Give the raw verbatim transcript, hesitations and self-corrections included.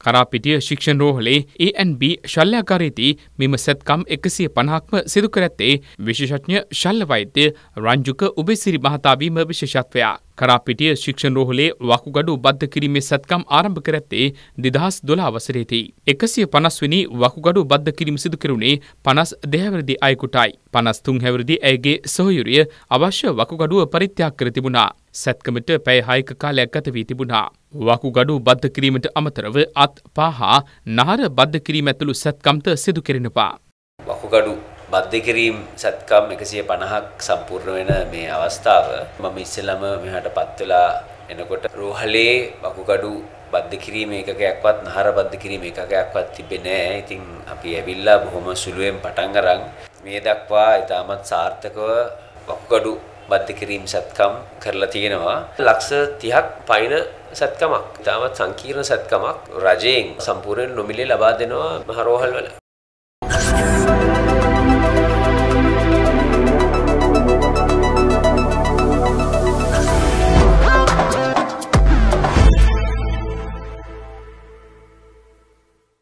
කරාපිටිය ශික්ෂණ රෝහලේ ඒ එන් බී ශල්‍යාගාරයේදී මෙම සැත්කම් එකසිය පනහක්ම සිදු කර ඇත්තේ විශේෂඥ ශල්‍ය වෛද්‍ය රංජුක උබේසිරි මහතා වීම විශේෂත්වයක්. කරාපිටිය ශික්ෂණ රෝහලේ වකුගඩු බද්ධ කිරීමේ සැත්කම් ආරම්භ කර ඇත්තේ දෙදහස් දොළහ වසරේදී. එකසිය පනස් වෙනි වකුගඩු බද්ධ කිරීම සිදු කෙරුණේ පනස් දෙක හැවිරිදි අයෙකුටයි. පනස් තුන් හැවිරිදි ඇයගේ සොහොයුරිය අවශ්‍ය වකුගඩුව පරිත්‍යාග කර තිබුණා. සැත්කමට පැය හයක කාලයක් ගත වී තිබුණා. වකුගඩු බද්ධ කිරීමට අමතරව අත් පා හා නහර බද්ධ කිරීම ඇතුළු සැත්කම්ද සිදු කෙරෙනවා. වකුගඩු බද්ධ කිරීම සැත්කම් එකසිය පනහක් සම්පූර්ණ වෙන මේ අවස්ථාව මම ඉස්සෙල්ලාම මෙහාටපත් වෙලා එනකොට රෝහලේ වකුගඩු බද්ධ කිරීම ඒකකයක්වත් නහර බද්ධ කිරීම ඒකකයක්වත් තිබෙන්නේ නැහැ. ඉතින් අපි ඇවිල්ලා බොහොම සුළුවෙන් පටන් අරන් මේ දක්වා ඉතාමත් සාර්ථකව වකුගඩු බද්ධ කිරීම සැත්කම් කරලා තියෙනවා. ලක්ෂ තිහක් පයින සැත්කමක්. ඉතාමත් සංකීර්ණ සැත්කමක් රජයෙන් සම්පූර්ණ නොමිලේ ලබා දෙනවා මහ රෝහල් වල.